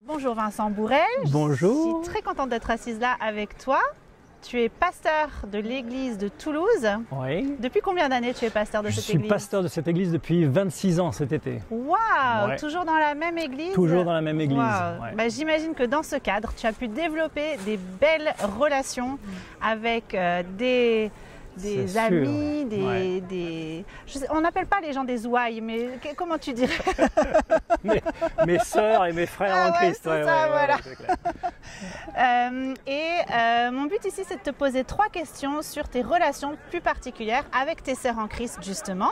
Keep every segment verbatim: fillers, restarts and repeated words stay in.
Bonjour Vincent Bourrel. Bonjour. Je suis très contente d'être assise là avec toi. Tu es pasteur de l'église de Toulouse. Oui. Depuis combien d'années tu es pasteur de Je cette suis église? pasteur de cette église depuis vingt-six ans cet été. Waouh, Ouais. toujours dans la même église? Toujours dans la même église. Waouh. Ouais. Bah, j'imagine que dans ce cadre, tu as pu développer des belles relations avec euh, des, des C'est amis, sûr. des... Ouais. des... je sais- on n'appelle pas les gens des ouailles, mais que- comment tu dirais? mes, mes sœurs et mes frères Ah en ouais, Christ. c'est ça, voilà. c'est clair. Euh, et euh, mon but ici, c'est de te poser trois questions sur tes relations plus particulières avec tes sœurs en Christ, justement,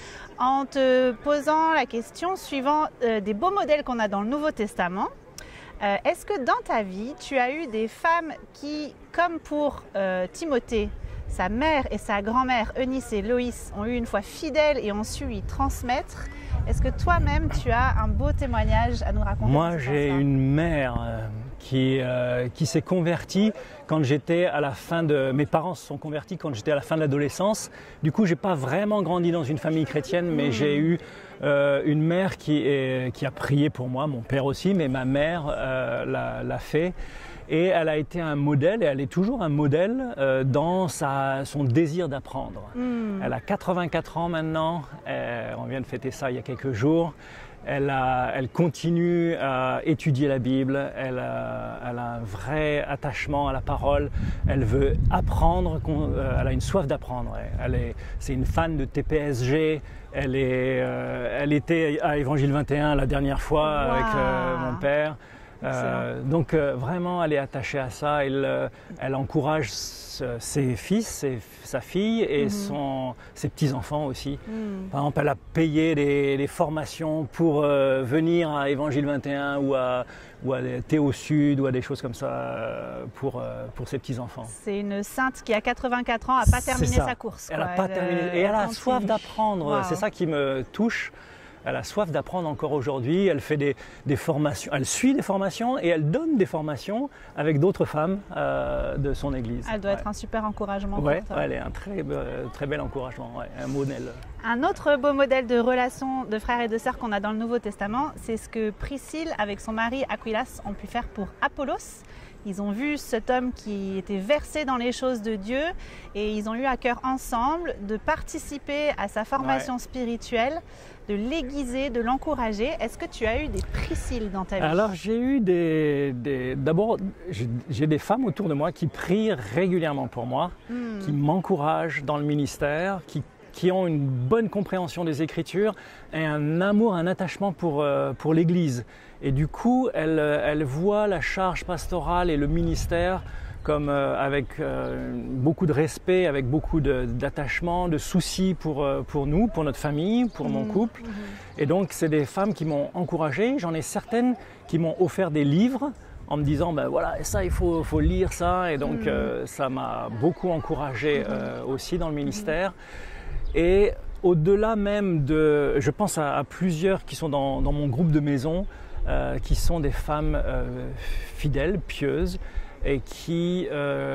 en te posant la question suivant euh, des beaux modèles qu'on a dans le Nouveau Testament. Euh, Est-ce que dans ta vie, tu as eu des femmes qui, comme pour euh, Timothée, sa mère et sa grand-mère, Eunice et Loïs, ont eu une foi fidèle et ont su lui transmettre? Est-ce que toi-même, tu as un beau témoignage à nous raconter? Moi, dans ce j'ai sens-là? une mère euh, qui, euh, qui s'est convertie quand j'étais à la fin de... Mes parents se sont convertis quand j'étais à la fin de l'adolescence. Du coup, j'ai pas vraiment grandi dans une famille chrétienne, mais Mmh. j'ai eu euh, une mère qui, est, qui a prié pour moi, mon père aussi, mais ma mère euh, l'a, l'a fait. Et elle a été un modèle, et elle est toujours un modèle euh, dans sa, son désir d'apprendre. Hmm. Elle a quatre-vingt-quatre ans maintenant, euh, on vient de fêter ça il y a quelques jours. Elle, a, elle continue à étudier la Bible, elle a, elle a un vrai attachement à la parole, elle veut apprendre, euh, elle a une soif d'apprendre. Ouais. Elle est, c'est une fan de T P S G, elle, est, euh, elle était à Évangile vingt et un la dernière fois Wow. avec euh, mon père. Euh, donc euh, vraiment elle est attachée à ça, elle, euh, elle encourage s- ses fils, ses- sa fille et Mhm. son, ses petits-enfants aussi. Hmm. Par exemple, elle a payé des, des formations pour euh, venir à Évangile vingt et un ou à, ou à Théo Sud ou à des choses comme ça euh, pour, euh, pour ses petits-enfants. C'est une sainte qui a quatre-vingt-quatre ans, n'a pas C'est terminé ça. sa course. Elle quoi. n'a pas Elle, terminé euh, et elle a continue. soif d'apprendre, Wow. c'est ça qui me touche. Elle a soif d'apprendre encore aujourd'hui, elle fait des, des formations, elle suit des formations et elle donne des formations avec d'autres femmes euh, de son église. Elle doit Ouais. être un super encouragement Ouais, pour toi. ouais, elle est un très, be- très bel encouragement, ouais, un modèle. Un autre beau modèle de relation de frères et de sœurs qu'on a dans le Nouveau Testament, c'est ce que Priscille avec son mari Aquilas ont pu faire pour Apollos. Ils ont vu cet homme qui était versé dans les choses de Dieu et ils ont eu à cœur ensemble de participer à sa formation Ouais. spirituelle, de l'aiguiser, de l'encourager. Est-ce que tu as eu des Priscilles dans ta vie? Alors j'ai eu des... des- D'abord, j'ai j'ai des femmes autour de moi qui prient régulièrement pour moi, Hmm. qui m'encouragent dans le ministère, qui, qui ont une bonne compréhension des Écritures et un amour, un attachement pour, euh, pour l'Église. Et du coup, elles, elles voient la charge pastorale et le ministère comme euh, avec euh, beaucoup de respect, avec beaucoup de- d'attachement, de, soucis pour, euh, pour nous, pour notre famille, pour mon Mhm. couple. Mhm. Et donc, c'est des femmes qui m'ont encouragé. J'en ai certaines qui m'ont offert des livres en me disant, ben voilà, ça, il faut, faut lire ça. Et donc, Mhm. euh, ça m'a beaucoup encouragé euh, aussi dans le ministère. Et au-delà même de, je pense à, à plusieurs qui sont dans, dans mon groupe de maison, euh, qui sont des femmes euh, fidèles, pieuses, et qui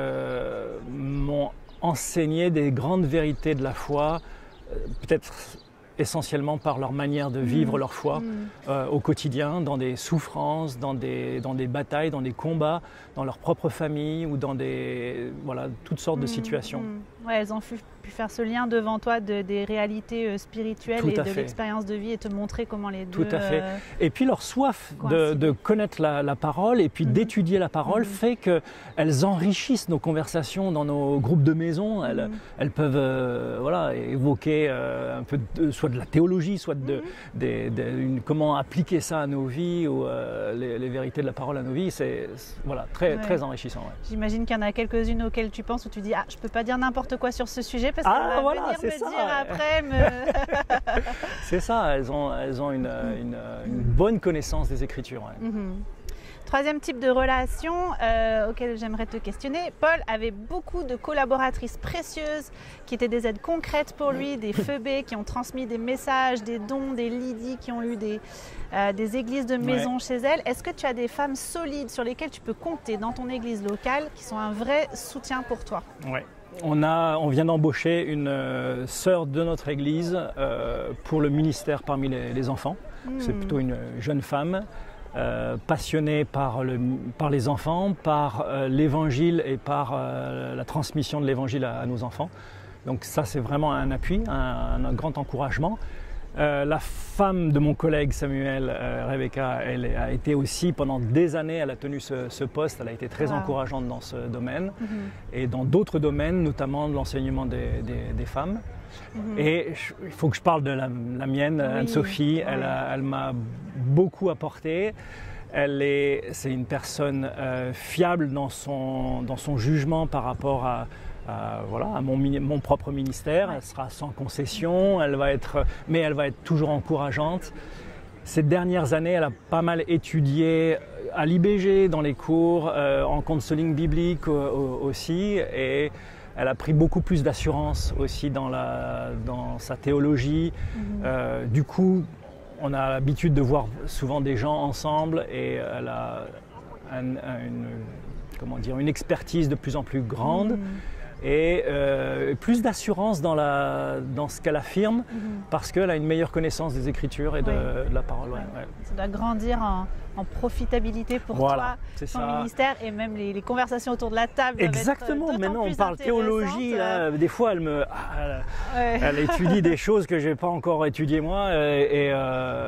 euh, m'ont enseigné des grandes vérités de la foi, euh, peut-être essentiellement par leur manière de vivre Mhm. leur foi Mhm. euh, au quotidien, dans des souffrances, dans des, dans des batailles, dans des combats, dans leur propre famille ou dans des, voilà, toutes sortes de Mhm. situations. Mhm. Ouais, elles ont pu, pu faire ce lien devant toi de, des réalités euh, spirituelles Tout et à de fait. l'expérience de vie et te montrer comment les deux... Tout à fait. euh, Et puis leur soif de, coïncide. de connaître la, la parole et puis Mhm. d'étudier la parole Mhm. fait qu'elles enrichissent nos conversations dans nos groupes de maison. Elles, Mhm. elles peuvent euh, voilà, évoquer euh, un peu de, soit de la théologie, soit de, Mhm. des- des- une- comment appliquer ça à nos vies ou euh, les, les vérités de la parole à nos vies. C'est c'est, voilà, très, Ouais. très enrichissant. Ouais. J'imagine qu'il y en a quelques-unes auxquelles tu penses où tu dis ah je peux pas dire n'importe quoi sur ce sujet parce Ah, qu'elle va voilà, venir c'est me ça, dire ouais. après me... C'est ça, elles ont, elles ont une, une- une bonne connaissance des Écritures. Ouais. Mhm. Troisième type de relation euh, auquel j'aimerais te questionner. Paul avait beaucoup de collaboratrices précieuses qui étaient des aides concrètes pour lui, des Phoebé qui ont transmis des messages, des dons, des Lydie qui ont eu des, euh, des églises de maison Ouais. chez elles. Est-ce que tu as des femmes solides sur lesquelles tu peux compter dans ton église locale qui sont un vrai soutien pour toi? Ouais. On, a, on vient d'embaucher une euh, sœur de notre église euh, pour le ministère parmi les, les enfants. Hmm. C'est plutôt une jeune femme euh, passionnée par, le, par les enfants, par euh, l'évangile et par euh, la transmission de l'évangile à, à nos enfants. Donc ça, c'est vraiment un appui, un, un grand encouragement. Euh, la femme de mon collègue Samuel, euh, Rebecca, elle a été aussi pendant des années, elle a tenu ce, ce poste, elle a été très wow. encourageante dans ce domaine mm-hmm. et dans d'autres domaines, notamment de l'enseignement des, des, des femmes. Mm-hmm. Et je, il faut que je parle de la, la mienne, oui. Anne-Sophie, oui. elle, a, elle m'a beaucoup apporté. Elle est, c'est une personne euh, fiable dans son, dans son jugement par rapport à Euh, voilà, à mon, mon propre ministère. Elle sera sans concession, elle va être, mais elle va être toujours encourageante. Ces dernières années, elle a pas mal étudié à l'I B G, dans les cours, euh, en counseling biblique euh, aussi, et elle a pris beaucoup plus d'assurance aussi dans, la, dans sa théologie. Mm-hmm. euh, du coup, on a l'habitude de voir souvent des gens ensemble, et elle a un, un, une, comment dire, une expertise de plus en plus grande. Mm-hmm. Et euh, plus d'assurance dans, la, dans ce qu'elle affirme, mm-hmm. parce qu'elle a une meilleure connaissance des Écritures et de, ouais. de la parole. Ouais. Ouais. Ça doit grandir en, en profitabilité pour voilà, toi, ton ça. ministère, et même les, les conversations autour de la table. Exactement, maintenant on parle théologie, là, des fois elle, me, elle, ouais. elle étudie des choses que je n'ai pas encore étudiées moi, et, et,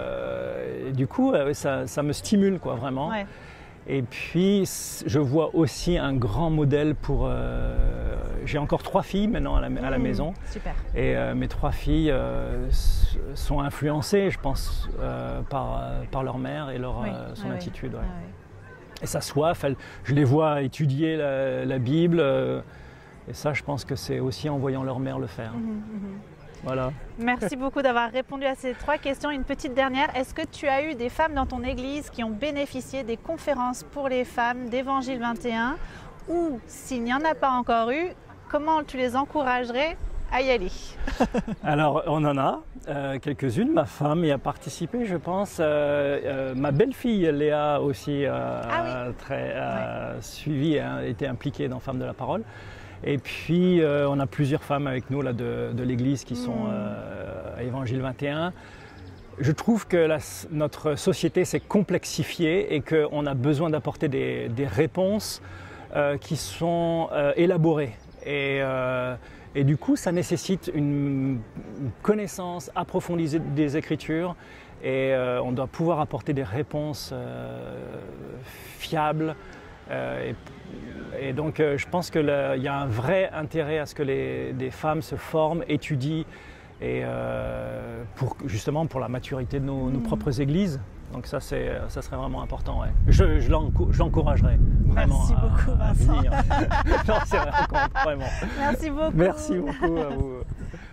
euh, et du coup ça, ça me stimule quoi, vraiment. Ouais. Et puis, je vois aussi un grand modèle pour... Euh, j'ai encore trois filles maintenant à la, à la mmh, maison. Super. Et euh, mes trois filles euh, sont influencées, je pense, euh, par, par leur mère et leur, oui. euh, son ah, attitude. Oui. Ouais. Ah, oui. Et sa soif, elle, je les vois étudier la, la Bible. Euh, et ça, je pense que c'est aussi en voyant leur mère le faire. Mmh, mmh. Voilà. Merci beaucoup d'avoir répondu à ces trois questions. Une petite dernière, est-ce que tu as eu des femmes dans ton église qui ont bénéficié des conférences pour les femmes d'Évangile vingt et un, ou s'il n'y en a pas encore eu, comment tu les encouragerais à y aller? Alors, on en a euh, quelques-unes. Ma femme y a participé, je pense. Euh, euh, ma belle-fille, Léa, aussi, euh, ah oui. très euh, ouais. suivi, a été impliquée dans Femmes de la Parole. Et puis, euh, on a plusieurs femmes avec nous là, de, de l'Église qui sont euh, à Évangile vingt et un. Je trouve que la, notre société s'est complexifiée et qu'on a besoin d'apporter des, des réponses euh, qui sont euh, élaborées. Et, euh, et du coup, ça nécessite une, une connaissance approfondie des Écritures, et euh, on doit pouvoir apporter des réponses euh, fiables. Euh, et, et donc euh, je pense qu'il y a un vrai intérêt à ce que les, les femmes se forment, étudient, et euh, pour, justement pour la maturité de nos, mmh. nos propres églises. Donc ça, c'est, ça serait vraiment important. Ouais. Je, je, l'enco- je l'encouragerais vraiment. Merci à, beaucoup, à Vincent. venir. Non, c'est vraiment, vraiment. Merci beaucoup. Merci beaucoup à vous.